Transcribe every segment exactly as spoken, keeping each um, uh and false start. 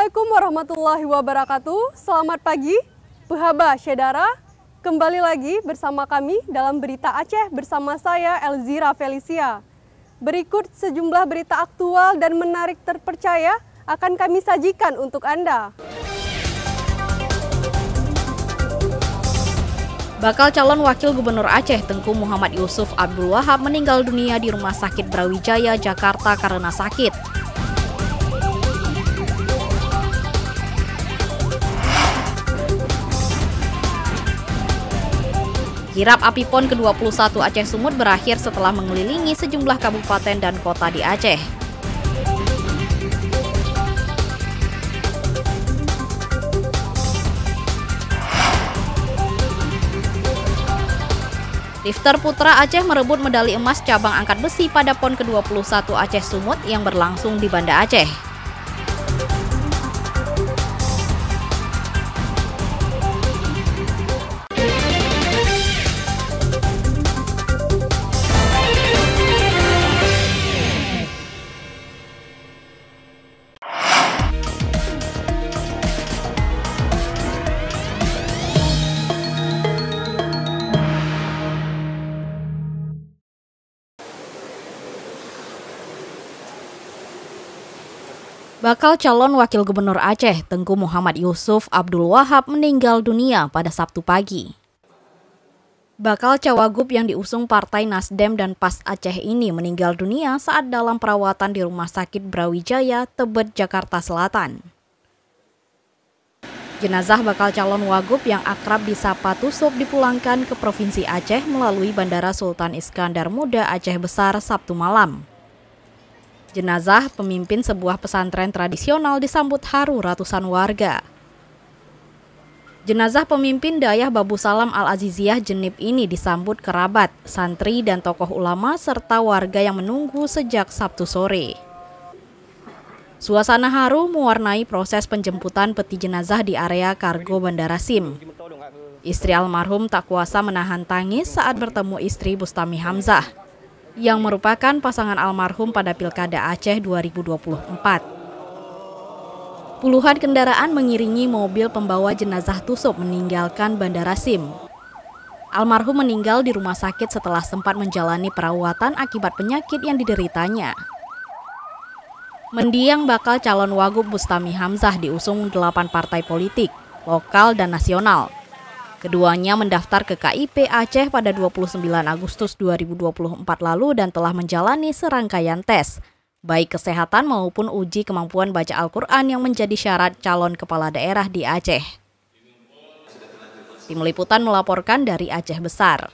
Assalamualaikum warahmatullahi wabarakatuh. Selamat pagi, Behaba Syedara. Kembali lagi bersama kami dalam Berita Aceh bersama saya Elzira Felicia. Berikut sejumlah berita aktual dan menarik terpercaya akan kami sajikan untuk Anda. Bakal calon Wakil Gubernur Aceh Tengku Muhammad Yusuf Abdul Wahab meninggal dunia di Rumah Sakit Brawijaya, Jakarta karena sakit. Kirap api PON ke dua puluh satu Aceh Sumut berakhir setelah mengelilingi sejumlah kabupaten dan kota di Aceh. Lifter putra Aceh merebut medali emas cabang angkat besi pada PON ke dua puluh satu Aceh Sumut yang berlangsung di Banda Aceh. Bakal calon Wakil Gubernur Aceh Tengku Muhammad Yusuf Abdul Wahab meninggal dunia pada Sabtu pagi. Bakal cawagup yang diusung Partai Nasdem dan P A S Aceh ini meninggal dunia saat dalam perawatan di Rumah Sakit Brawijaya, Tebet, Jakarta Selatan. Jenazah bakal calon Wagub yang akrab disapa Tusuk dipulangkan ke Provinsi Aceh melalui Bandara Sultan Iskandar Muda Aceh Besar Sabtu malam. Jenazah pemimpin sebuah pesantren tradisional disambut haru ratusan warga. Jenazah pemimpin Dayah Babu Salam Al-Aziziyah Jenib ini disambut kerabat, santri, dan tokoh ulama serta warga yang menunggu sejak Sabtu sore. Suasana haru mewarnai proses penjemputan peti jenazah di area kargo Bandara Sim. Istri almarhum tak kuasa menahan tangis saat bertemu istri Bustami Hamzah, yang merupakan pasangan almarhum pada Pilkada Aceh dua ribu dua puluh empat. Puluhan kendaraan mengiringi mobil pembawa jenazah Tusuk meninggalkan Bandara Sim. Almarhum meninggal di rumah sakit setelah sempat menjalani perawatan akibat penyakit yang dideritanya. Mendiang bakal calon Wagub Bustami Hamzah diusung delapan partai politik, lokal dan nasional. Keduanya mendaftar ke K I P Aceh pada dua puluh sembilan Agustus dua ribu dua puluh empat lalu dan telah menjalani serangkaian tes, baik kesehatan maupun uji kemampuan baca Al-Quran yang menjadi syarat calon kepala daerah di Aceh. Tim Liputan melaporkan dari Aceh Besar.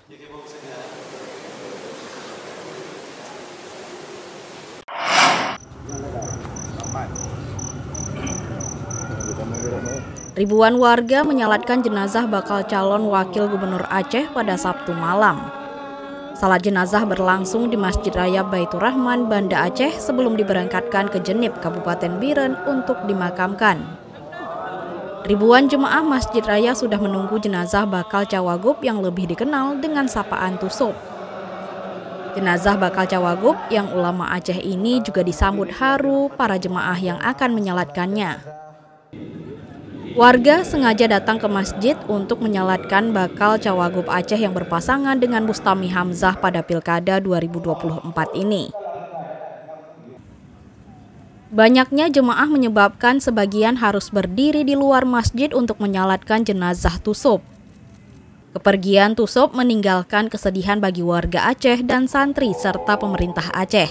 Ribuan warga menyalatkan jenazah bakal calon Wakil Gubernur Aceh pada Sabtu malam. Salat jenazah berlangsung di Masjid Raya Baitur Rahman, Banda Aceh sebelum diberangkatkan ke Jenib, Kabupaten Biren untuk dimakamkan. Ribuan jemaah Masjid Raya sudah menunggu jenazah bakal cawagup yang lebih dikenal dengan sapaan Tusuk. Jenazah bakal cawagup yang ulama Aceh ini juga disambut haru para jemaah yang akan menyalatkannya. Warga sengaja datang ke masjid untuk menyalatkan bakal cawagup Aceh yang berpasangan dengan Bustami Hamzah pada Pilkada dua ribu dua puluh empat ini. Banyaknya jemaah menyebabkan sebagian harus berdiri di luar masjid untuk menyalatkan jenazah Tusuk. Kepergian Tusuk meninggalkan kesedihan bagi warga Aceh dan santri serta pemerintah Aceh.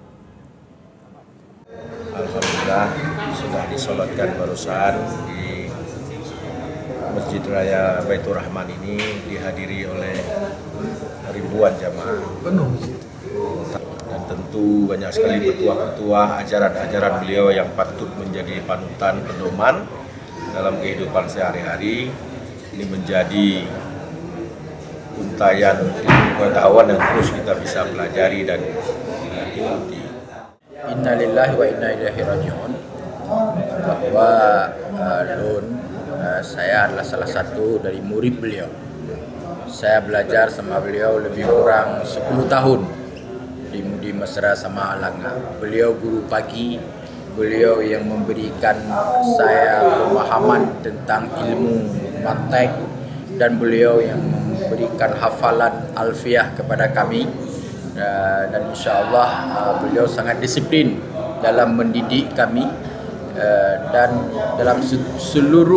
Alhamdulillah sudah disolatkan barusan di Masjid Raya Baitur Rahman ini, dihadiri oleh ribuan jamaah. Dan tentu banyak sekali petua-petua ajaran-ajaran beliau yang patut menjadi panutan pedoman dalam kehidupan sehari-hari. Ini menjadi untayan pengetahuan yang terus kita bisa pelajari dan ikuti. Innalillahi wa inna ilaihi raji'un. Bahwa uh, Lun uh, saya adalah salah satu dari murid beliau. Saya belajar sama beliau lebih kurang sepuluh tahun di Mudi Mesra sama Alanga. Beliau guru pagi beliau yang memberikan saya pemahaman tentang ilmu mantek, dan beliau yang memberikan hafalan alfiah kepada kami, dan insya Allah beliau sangat disiplin dalam mendidik kami, dan dalam seluruh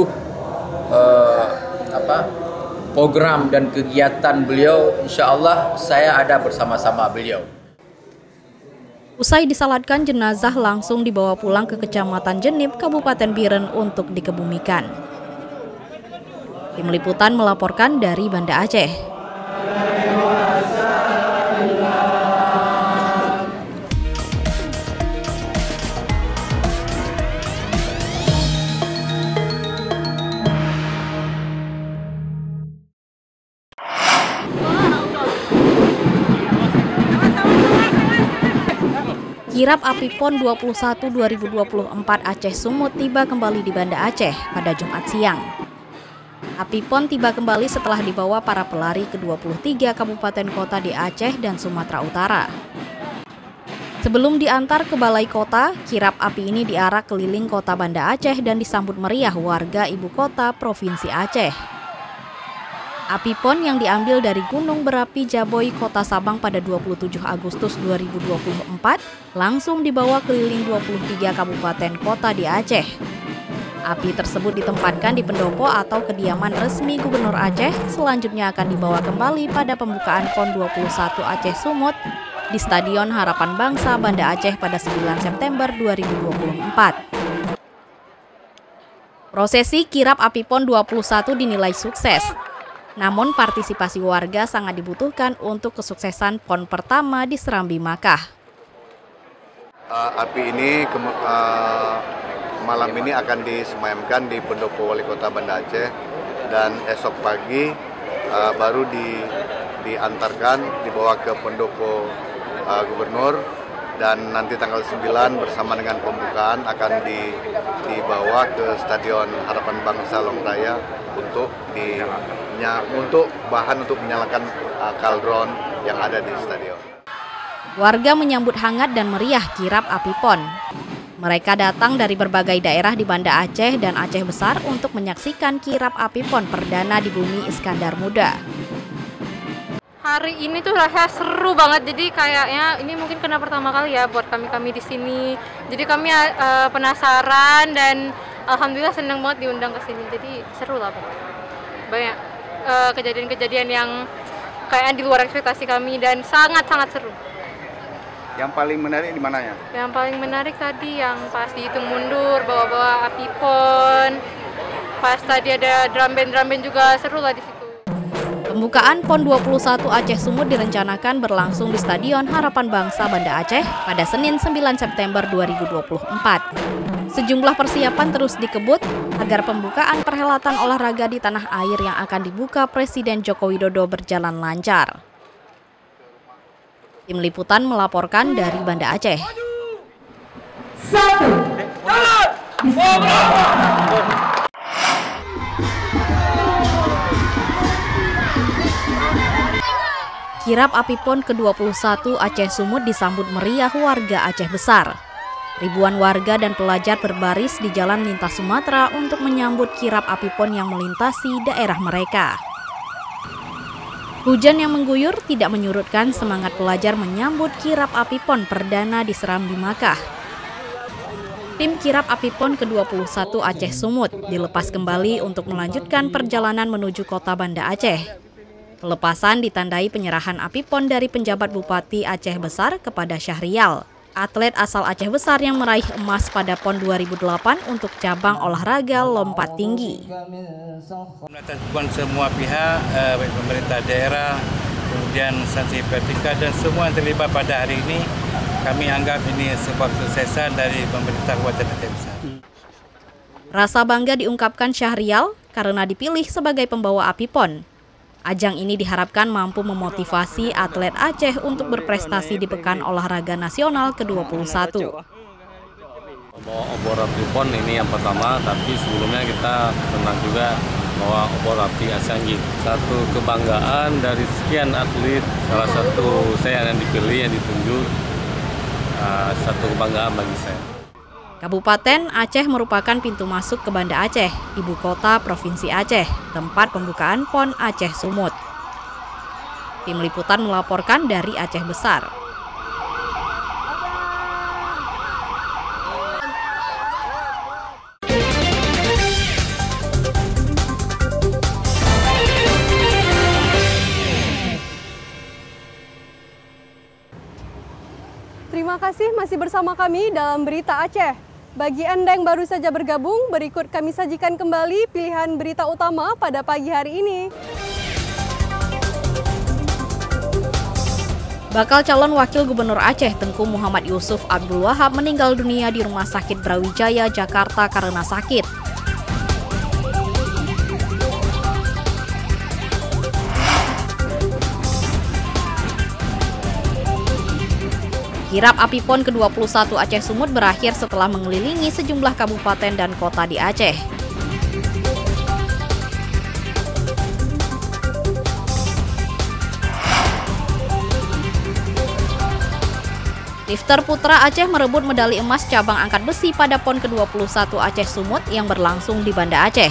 apa program dan kegiatan beliau, insya Allah saya ada bersama-sama beliau. Usai disalatkan, jenazah langsung dibawa pulang ke Kecamatan Jenib, Kabupaten Biren untuk dikebumikan. Tim Liputan melaporkan dari Banda Aceh. Kirap api PON dua puluh satu dua ribu dua puluh empat Aceh Sumut tiba kembali di Banda Aceh pada Jumat siang. Api PON tiba kembali setelah dibawa para pelari ke dua puluh tiga kabupaten kota di Aceh dan Sumatera Utara. Sebelum diantar ke balai kota, kirap api ini diarak keliling kota Banda Aceh dan disambut meriah warga ibu kota Provinsi Aceh. Api PON yang diambil dari Gunung Berapi Jaboy, Kota Sabang pada dua puluh tujuh Agustus dua ribu dua puluh empat langsung dibawa keliling dua puluh tiga kabupaten kota di Aceh. Api tersebut ditempatkan di pendopo atau kediaman resmi Gubernur Aceh, selanjutnya akan dibawa kembali pada pembukaan PON dua puluh satu Aceh Sumut di Stadion Harapan Bangsa Banda Aceh pada sembilan September dua ribu dua puluh empat. Prosesi kirap api PON dua puluh satu dinilai sukses. Namun partisipasi warga sangat dibutuhkan untuk kesuksesan PON pertama di Serambi Makkah. Uh, api ini ke, uh, malam ini akan disemayamkan di pendopo Wali Kota Banda Aceh, dan esok pagi uh, baru di, diantarkan dibawa ke pendopo uh, Gubernur, dan nanti tanggal sembilan bersama dengan pembukaan akan di, dibawa ke Stadion Harapan Bangsa Longraya untuk di untuk bahan untuk menyalakan uh, kaldron yang ada di stadion. Warga menyambut hangat dan meriah kirap api PON. Mereka datang dari berbagai daerah di Banda Aceh dan Aceh Besar untuk menyaksikan kirap api PON perdana di bumi Iskandar Muda. Hari ini tuh rasanya seru banget, jadi kayaknya ini mungkin kena pertama kali ya buat kami-kami di sini. Jadi kami uh, penasaran dan alhamdulillah senang banget diundang ke sini. Jadi seru lah pokoknya. Banyak kejadian-kejadian uh, yang kayaknya di luar ekspektasi kami dan sangat-sangat seru. Yang paling menarik di mana ya? Yang paling menarik tadi yang pas dihitung mundur, bawa-bawa api PON. Pas tadi ada drum band-drum band juga seru lah di situ. Pembukaan PON dua puluh satu Aceh Sumut direncanakan berlangsung di Stadion Harapan Bangsa Banda Aceh pada Senin sembilan September dua ribu dua puluh empat. Sejumlah persiapan terus dikebut agar pembukaan perhelatan olahraga di tanah air yang akan dibuka Presiden Joko Widodo berjalan lancar. Tim Liputan melaporkan dari Banda Aceh. Satu, kirap api PON ke dua puluh satu Aceh Sumut disambut meriah warga Aceh Besar. Ribuan warga dan pelajar berbaris di jalan lintas Sumatera untuk menyambut kirap api PON yang melintasi daerah mereka. Hujan yang mengguyur tidak menyurutkan semangat pelajar menyambut kirap api PON perdana di Serambi Makkah. Tim kirap api PON ke dua puluh satu Aceh Sumut dilepas kembali untuk melanjutkan perjalanan menuju kota Banda Aceh. Pelepasan ditandai penyerahan api PON dari penjabat Bupati Aceh Besar kepada Syahrial, atlet asal Aceh Besar yang meraih emas pada PON dua ribu delapan untuk cabang olahraga lompat tinggi. Menetapkan semua pihak, baik pemerintah daerah, kemudian instansi vertikal dan semua yang terlibat pada hari ini, kami anggap ini sebuah kesuksesan dari pemerintah Kabupaten Aceh Besar. Rasa bangga diungkapkan Syahrial karena dipilih sebagai pembawa api PON. Ajang ini diharapkan mampu memotivasi atlet Aceh untuk berprestasi di Pekan Olahraga Nasional ke dua puluh satu. Bawa obor api PON ini yang pertama, tapi sebelumnya kita pernah juga bawa obor api Asian Games. Satu kebanggaan dari sekian atlet, salah satu saya yang dipilih, yang ditunjuk, uh, satu kebanggaan bagi saya. Kabupaten Aceh merupakan pintu masuk ke Banda Aceh, ibu kota Provinsi Aceh, tempat pembukaan Pon Aceh Sumut. Tim Liputan melaporkan dari Aceh Besar. Terima kasih masih bersama kami dalam Berita Aceh. Bagi Anda yang baru saja bergabung, berikut kami sajikan kembali pilihan berita utama pada pagi hari ini. Bakal calon Wakil Gubernur Aceh Tengku Muhammad Yusuf Abdul Wahab meninggal dunia di Rumah Sakit Brawijaya, Jakarta karena sakit. Kirap api Pon ke dua puluh satu Aceh Sumut berakhir setelah mengelilingi sejumlah kabupaten dan kota di Aceh. Lifter putra Aceh merebut medali emas cabang angkat besi pada Pon ke dua puluh satu Aceh Sumut yang berlangsung di Banda Aceh.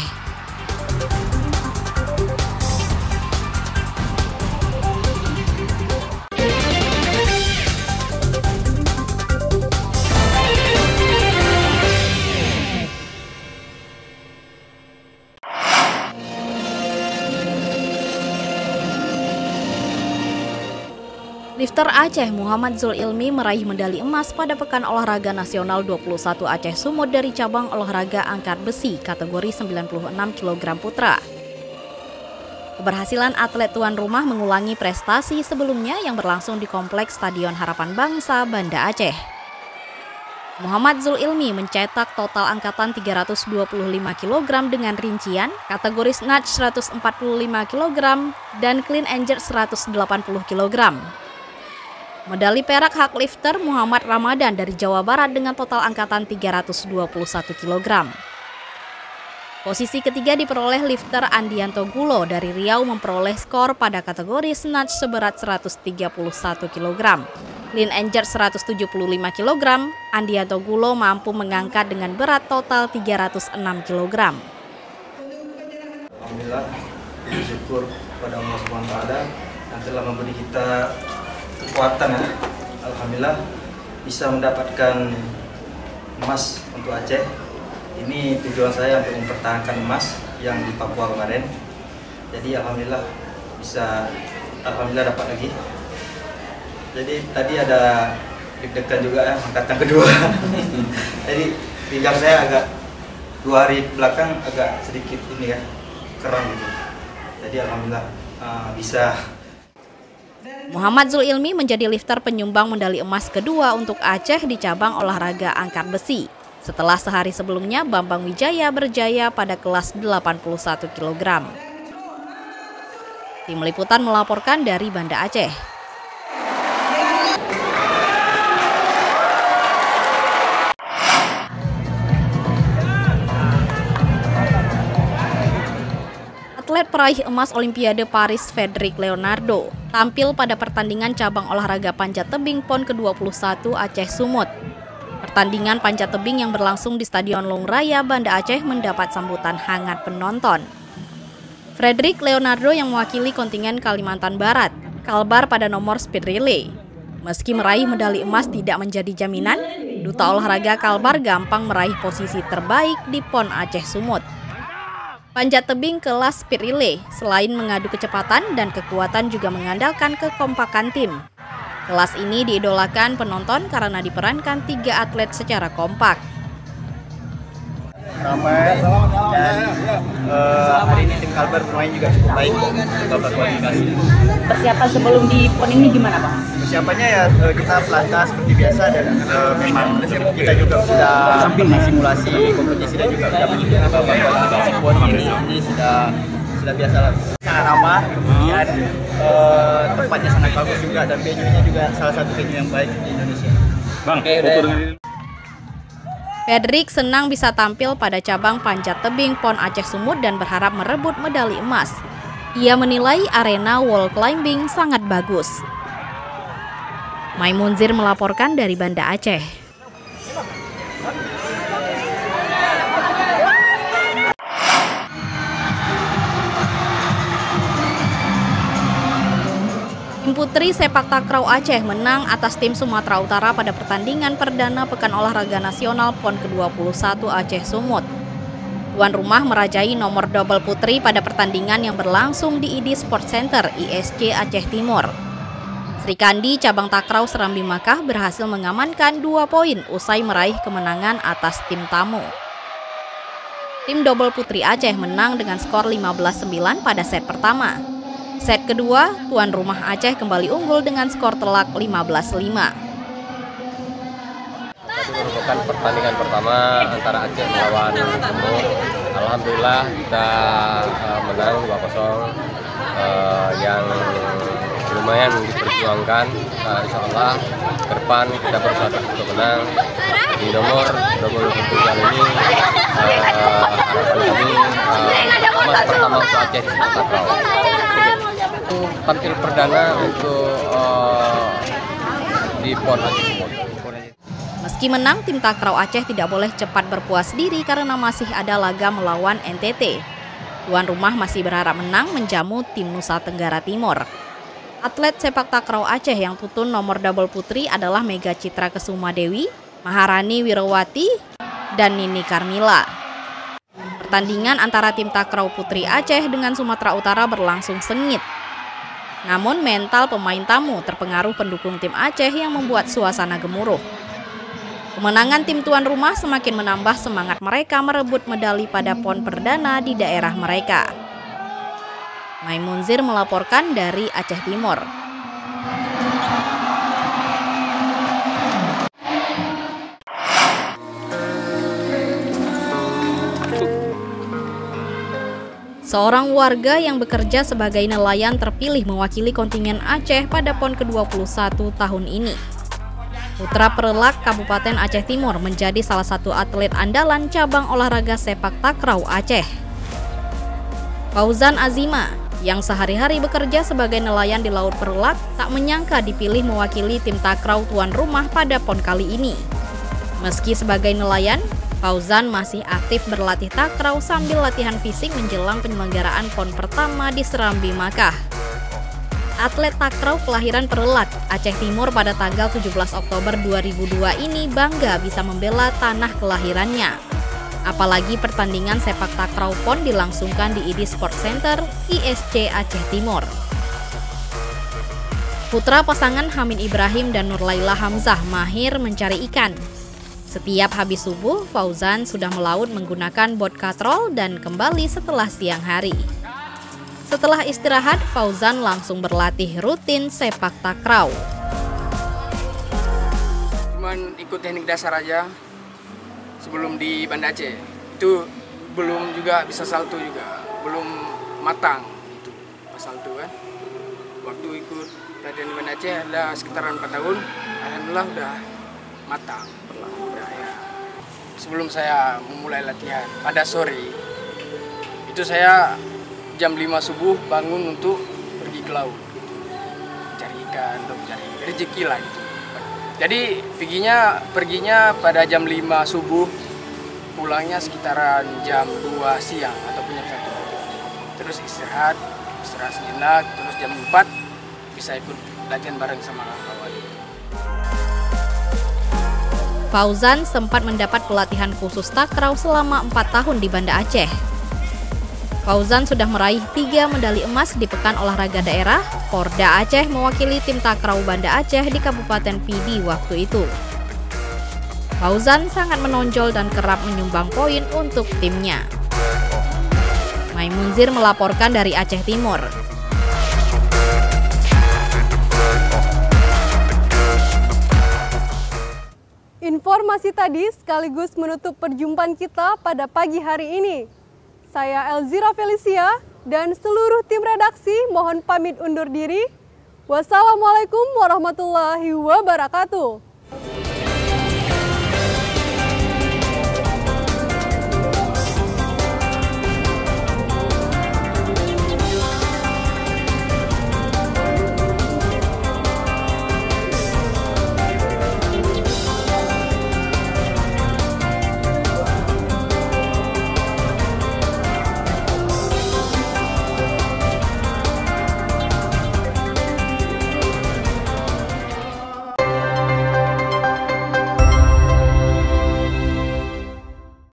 Lifter Aceh Muhammad Zulilmi meraih medali emas pada Pekan Olahraga Nasional dua puluh satu Aceh Sumut dari cabang olahraga angkat besi kategori sembilan puluh enam kilogram putra. Keberhasilan atlet tuan rumah mengulangi prestasi sebelumnya yang berlangsung di Kompleks Stadion Harapan Bangsa, Banda Aceh. Muhammad Zulilmi mencetak total angkatan tiga ratus dua puluh lima kilogram dengan rincian kategori snatch seratus empat puluh lima kilogram dan clean and jerk seratus delapan puluh kilogram. Medali perak hak lifter Muhammad Ramadan dari Jawa Barat dengan total angkatan tiga ratus dua puluh satu kilogram. Posisi ketiga diperoleh lifter Andianto Gulo dari Riau memperoleh skor pada kategori snatch seberat seratus tiga puluh satu kilogram. Clean and jerk seratus tujuh puluh lima kilogram, Andianto Gulo mampu mengangkat dengan berat total tiga ratus enam kilogram. Alhamdulillah, bersyukur pada Allah subhanahu wa taala yang telah memberi kita kekuatan ya. Alhamdulillah bisa mendapatkan emas untuk Aceh. Ini tujuan saya untuk mempertahankan emas yang di Papua kemarin. Jadi alhamdulillah bisa, alhamdulillah dapat lagi. Jadi tadi ada deg-degan juga ya, angkatan kedua. Jadi pinggang saya agak dua hari belakang agak sedikit ini ya, kram gitu. Jadi alhamdulillah uh, bisa. Muhammad Zulilmi menjadi lifter penyumbang medali emas kedua untuk Aceh di cabang olahraga angkat besi. Setelah sehari sebelumnya Bambang Wijaya berjaya pada kelas delapan puluh satu kilogram. Tim Liputan melaporkan dari Banda Aceh. Atlet peraih emas Olimpiade Paris Frederick Leonardo tampil pada pertandingan cabang olahraga panjat tebing Pon ke dua puluh satu Aceh Sumut. Pertandingan panjat tebing yang berlangsung di Stadion Long Raya, Banda Aceh mendapat sambutan hangat penonton. Frederick Leonardo yang mewakili kontingen Kalimantan Barat, kalbar pada nomor speed relay. Meski meraih medali emas tidak menjadi jaminan, duta olahraga kalbar gampang meraih posisi terbaik di Pon Aceh Sumut. Panjat tebing kelas speed relay selain mengadu kecepatan dan kekuatan juga mengandalkan kekompakan tim. Kelas ini diidolakan penonton karena diperankan tiga atlet secara kompak. Ramai dan uh, hari ini tim Kalbar bermain juga cukup baik untuk babak kualifikasi. Persiapan sebelum di Pon ini gimana Bang? Persiapannya ya uh, kita pelata seperti biasa dan uh, memang kita juga sudah simulasi kompetisi dan juga sudah menyebut babak kualifikasi Pon ini, ini sudah sudah biasa lah. Sangat ramah, kemudian uh, tempatnya sangat bagus juga dan venue-nya juga salah satu venue yang baik di Indonesia. Bang, okay, Frederick senang bisa tampil pada cabang panjat tebing Pon Aceh Sumut dan berharap merebut medali emas. Ia menilai arena wall climbing sangat bagus. Maimunzir melaporkan dari Banda Aceh. Tim putri sepak takraw Aceh menang atas tim Sumatera Utara pada pertandingan perdana Pekan Olahraga Nasional PON ke dua puluh satu Aceh Sumut. Tuan rumah merajai nomor double putri pada pertandingan yang berlangsung di I D I Sport Center I S C Aceh Timur. Sri Kandi cabang takraw Serambi Makkah berhasil mengamankan dua poin usai meraih kemenangan atas tim tamu. Tim double putri Aceh menang dengan skor lima belas sembilan pada set pertama. Set kedua, tuan rumah Aceh kembali unggul dengan skor telak lima belas lima. Tadi merupakan pertandingan pertama antara Aceh melawan Sumut. Alhamdulillah kita uh, menang dua kosong uh, yang lumayan diperjuangkan. Uh, insya Allah ke depan kita berusaha untuk menang. Di nomor double putri kali ini uh, harapan kami uh, emas pertama untuk Aceh di takraw. Itu tampil perdana untuk uh, di PON Aceh Sumut. Meski menang, tim takraw Aceh tidak boleh cepat berpuas diri karena masih ada laga melawan N T T. Tuan rumah masih berharap menang menjamu tim Nusa Tenggara Timur. Atlet sepak takraw Aceh yang tutun nomor double putri adalah Mega Citra Kesuma Dewi, Maharani Wirawati, dan Nini Karmila. Pertandingan antara tim takraw putri Aceh dengan Sumatera Utara berlangsung sengit. Namun mental pemain tamu terpengaruh pendukung tim Aceh yang membuat suasana gemuruh. Kemenangan tim tuan rumah semakin menambah semangat mereka merebut medali pada PON perdana di daerah mereka. Maimunzir melaporkan dari Aceh Timur. Seorang warga yang bekerja sebagai nelayan terpilih mewakili kontingen Aceh pada PON ke dua puluh satu tahun ini. Putra Perelak Kabupaten Aceh Timur menjadi salah satu atlet andalan cabang olahraga sepak takraw Aceh. Fauzan Azima, yang sehari-hari bekerja sebagai nelayan di Laut Perelak, tak menyangka dipilih mewakili tim takraw tuan rumah pada PON kali ini. Meski sebagai nelayan, Fauzan masih aktif berlatih takraw sambil latihan fisik menjelang penyelenggaraan PON pertama di Serambi Makkah. Atlet takraw kelahiran Perelak, Aceh Timur pada tanggal tujuh belas Oktober dua ribu dua ini bangga bisa membela tanah kelahirannya. Apalagi pertandingan sepak takraw PON dilangsungkan di I D I Sport Center I S C Aceh Timur. Putra pasangan Hamid Ibrahim dan Nurlaila Hamzah mahir mencari ikan. Setiap habis subuh, Fauzan sudah melaut menggunakan bot katrol dan kembali setelah siang hari. Setelah istirahat, Fauzan langsung berlatih rutin sepak takraw. Cuman ikut teknik dasar aja sebelum di Banda Aceh. Itu belum juga bisa salto juga, belum matang itu pas salto kan. Waktu ikut latihan di Banda Aceh ada sekitaran empat tahun, alhamdulillah udah matang. Udah ya. Sebelum saya memulai latihan pada sore, itu saya jam lima subuh bangun untuk pergi ke laut, cari ikan, untuk cari rezeki lah gitu. Jadi perginya perginya pada jam lima subuh, pulangnya sekitaran jam dua siang ataupun jam satu. Terus istirahat, istirahat sejenak, terus jam empat bisa ikut latihan bareng sama kawan. Fauzan sempat mendapat pelatihan khusus takraw selama empat tahun di Banda Aceh. Fauzan sudah meraih tiga medali emas di Pekan Olahraga Daerah. Porda Aceh mewakili tim takraw Banda Aceh di Kabupaten Pidi waktu itu. Fauzan sangat menonjol dan kerap menyumbang poin untuk timnya. Maimunzir melaporkan dari Aceh Timur. Informasi tadi sekaligus menutup perjumpaan kita pada pagi hari ini. Saya Elzira Felicia dan seluruh tim redaksi mohon pamit undur diri. Wassalamualaikum warahmatullahi wabarakatuh.